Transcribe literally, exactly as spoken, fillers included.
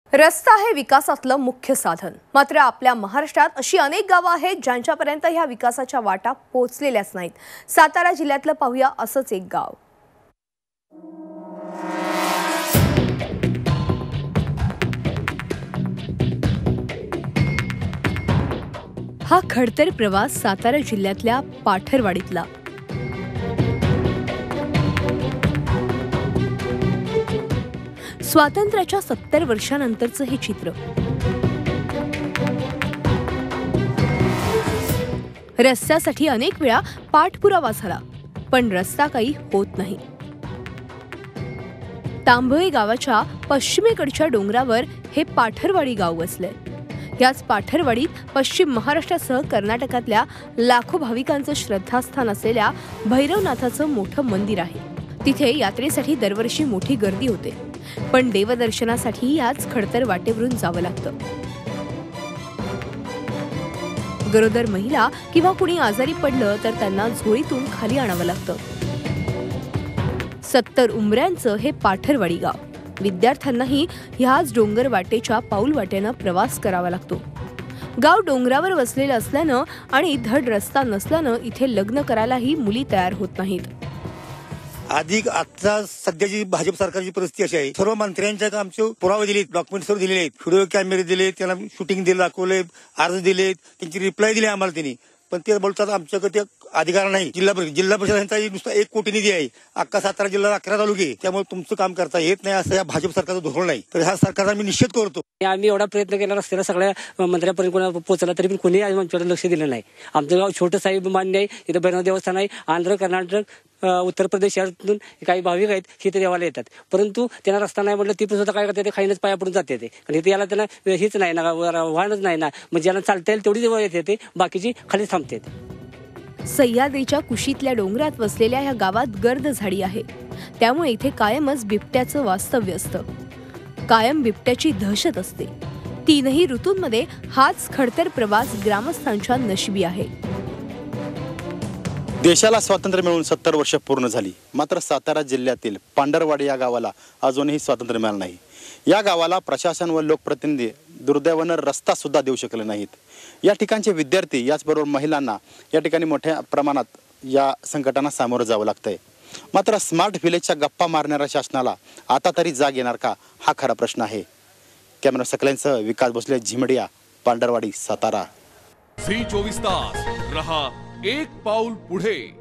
रस्ता हे विकासातलं मुख्य साधन। मात्र आपल्या महाराष्ट्रात अशी अनेक गावं आहेत ज्यांच्यापर्यंत ह्या विकासाच्या वाटा पोहोचलेल्याच नाहीत। सातारा जिल्ह्यातलं पाहूया असंच एक गाव। हा खडतर प्रवास सातारा जिल्ह्यातल्या पाठरवाडीतला। स्वातंत्र्याच्या सत्तर वर्षांनंतरचं हे चित्र। रस्त्यासाठी अनेक वेळा पाठपुरावा झाला, पण रस्ता काही होत नाही। तांबळी गावाच्या पश्चिमेकडच्या डोंगरावर हे पाठरवाडी गाव वसलंय। याच पाठरवाडीत पश्चिम महाराष्ट्रासह कर्नाटकातल्या लाखो भाविकांचं श्रद्धास्थान असलेल्या भैरवनाथाचं मोठं मंदिर आहे। तिथे यात्रेसाठी दरवर्षी मोठी गर्दी होते, पण देवदर्शनासाठी याच खडतर वाटेवरून जावं लागतं। गरोदर महिला किंवा कुणी आजारी पडलं तर त्यांना झोळीतून खाली आणावं लागतं। सत्तर उंबऱ्यांचं हे पाठरवाडी गाव। विद्यार्थ्यांनाही ह्याच डोंगर वाटेच्या पाऊल वाटेनं प्रवास करावा लागतो। गाव डोंगरावर वसलेलं असल्यानं आणि धड रस्ता नसल्यानं इथे लग्न करायलाही मुली तयार होत नाहीत। अधिक आता सध्याची भाजप सरकारची परिस्थिती अशी आहे, सर्व मंत्र्यांच्या आमचे पुरावे दिलेत, डॉक्युमेंट सर्व दिलेले आहेत, व्हिडिओ कॅमेरे दिले, त्यांना शूटिंग दिलं दाखवले, अर्ज दिलेत, त्यांची रिप्लाय दिली आम्हाला त्यांनी, पण ते बोलतात आमच्याकडे अधिकार नाही। जिल्हा परिषद जिल्हा परिषदांचा नुसता एक कोटी निधी आहे, अख्खा सातारा जिल्हा अकरा तालुके, त्यामुळे तुमचं काम करता येत नाही असं या भाजप सरकारचं धोरण नाही। तर ह्या सरकारचा मी निषेध करतो। आम्ही एवढा प्रयत्न केला रस्त्याला सगळ्या मंत्र्यांपर्यंत कोणा पोहोचला तरी पण कोणी आमच्याकडे लक्ष दिलं नाही। आमचं गाव छोटं साहेब मान्य आहे, इथं भैरवनाथ देवस्थान आहे, आंध्र कर्नाटक उत्तर प्रदेश यातून काही भाविक आहेत हे ते देवाला येतात, परंतु त्यांना रस्ता नाही म्हटलं ती पण सुद्धा काय करते, ते खाईनच पाया पडून जाते ते, आणि ते याला त्यांना हेच नाही ना, वाहनच नाही ना, म्हणजे ज्यांना चालता येईल तेवढी देवा येते, बाकीची खाली थांबते। सह्याद्रीच्या कुशीतल्या डोंगरात वसलेल्या या गावात गर्द झाडी आहे, त्यामुळे इथे कायमच बिबट्याचं वास्तव्य असतं। कायम बिबट्याची दहशत असते। तीनही ऋतूंमध्ये हाच खडतर प्रवास ग्रामस्थांच्या नशिबी आहे। देशाला स्वातंत्र्य मिळून सत्तर वर्ष पूर्ण झाली, मात्र सातारा जिल्ह्यातील पांढरवाडी या गावाला अजूनही स्वातंत्र्य मिळालं नाही। या गावाला प्रशासन व लोकप्रतिनिधी दुर्दैवानं रस्ता सुद्धा देऊ शकले नाहीत। या ठिकाणचे विद्यार्थी याचबरोबर महिलांना या ठिकाणी मोठ्या प्रमाणात या संकटांना सामोरं जावं लागतंय। मात्र स्मार्ट व्हिलेजच्या गप्पा मारणाऱ्या शासनाला आता तरी जाग येणार का, हा खरा प्रश्न आहे। कॅमेरा सकल्यांसह विकास भोसले, झिमडिया, पांढरवाडी, सातारा। झी चोवीस तास रहा एक पाऊल पुढे।